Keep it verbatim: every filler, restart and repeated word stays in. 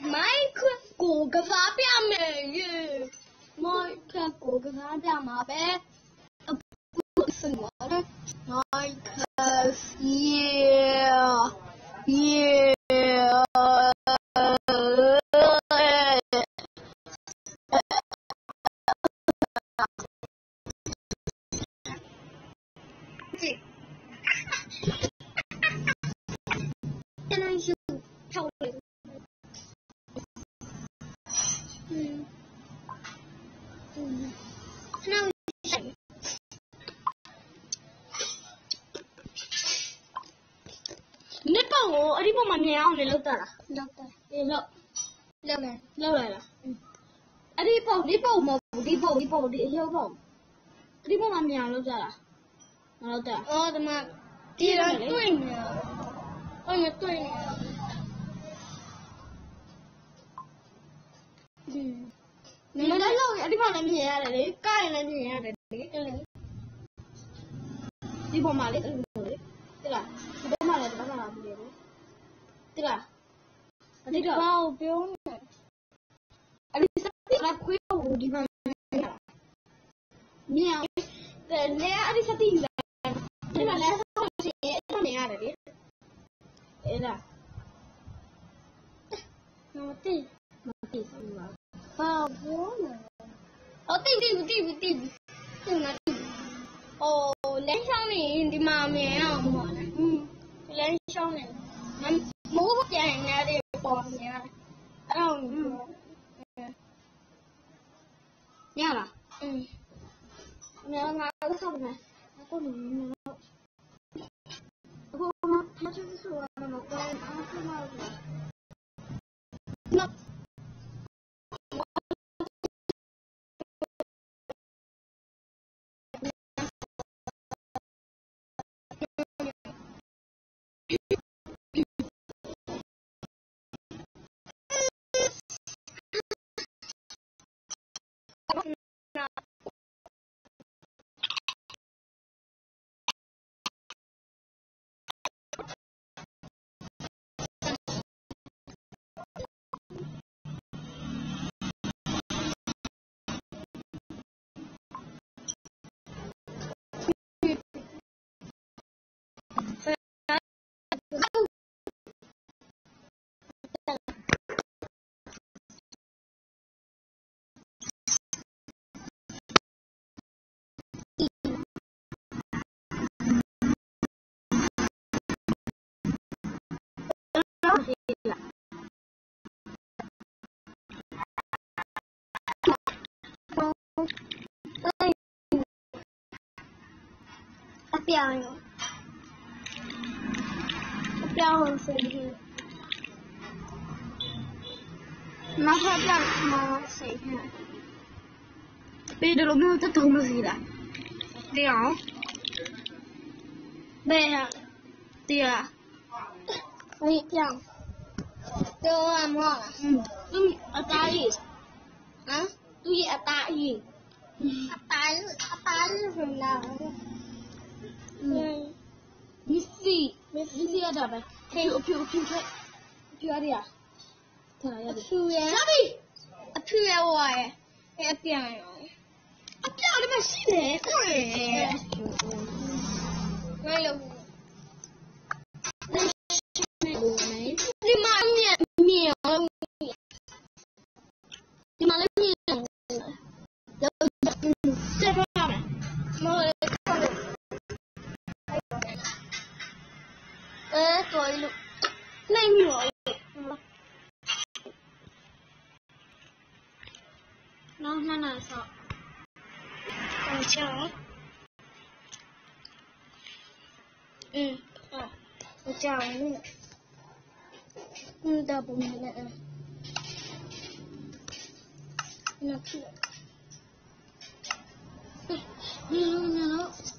မိုက်ခွက်ကိုကစားပြမယ်ရေမိုက်ခွက်ကိုကစားပြမှာပဲအခုစနေမိုက်ခွက်ရေရေ你帮我，你帮妈咪အောင်လေလောက်တာလားလောက်တာအေးလောက်လောက်မယ်လောက်လိုက်လားအဲ့ဒီပေါ့ဒီပေါ့မဟုတ်ဒီပေါ့ဒီပေါ့ဒီအရောက်ပေါ့ဒီပေါ့မမြင်အောင်လောက်ကြလားမလောက်တာအော်ဒီမှာဒီတော့တွေ့နေအော်မတွေ့နေဒီမင်းလည်းလောက်အဲ့ဒီပေါ့လည်းမြင်ရတယ်လေကရင်လည်းမြင်ရတယ်လေဒီပေါ့မလေးအဲ့လိုလေတိလားဒီပေါ့မလည်းဒီပေါ့မလာဘူးလေတိလားအတိကဘာကိုပြောနေအဲ့ဒီစတိကခွေးကိုဒီမှာမြင်အောင်တဲ့လေအဲ့ဒီစတိကဒီမှာလည်းဆောက်ရှိအဲ့လိုနေရတယ်လေအဲ့ဒါမတိမတိဘူးဘာပြောနေအော်တိတိတိတိတိတိမတိအော်လမ်းရှောင်းနေဒီမှာမြင်အောင်ပေါ့လေอืมလမ်းရှောင်းနေမိုးပြန်နေတဲ့ပေါ်မြင်ရတယ်အဲ့တော့ညလားอืมညငါတော့ဆောက်မယ်အခုနေတော့အခုမမချစ်ဆိုရမှာတော့အားခမလို့နော်အပြောင်းအပြောင်းဆိုပြီးမဟာပြောင်းမစိတ်နဲ့ပေဒလိုမျိုးတထုံးမစီလားတရားဘယ်ဟာတရားဝိပြောင်းတော့အမောอืมသူအသားကြီးဟမ်သူရဲ့အသားကြီးအသားအသားဆိုလာမစ္စည်းမစ္စည်းရတာပဲခေအဖြူအဖြူထက်အဖြူရရထားရရတယ်အဖြူရစပြီအဖြူရဝါရအဲ့အပြန်ရောအပြောင်းလည်းမရှိတယ်ကိုရဘယ်လိုဒီမှာမြင်မြင်ဒီမှာလည်းမြင်တော့ဆက်ရမယ်မဟုတ်အဲတော်လို့နိုင်ရောနောက်နှစ်နာဆော့ဟိုချောอืมอ่ะဟိုချောလို့อืมတော့ပုံနဲ့အဲနောက်ဒီလိုမျိုး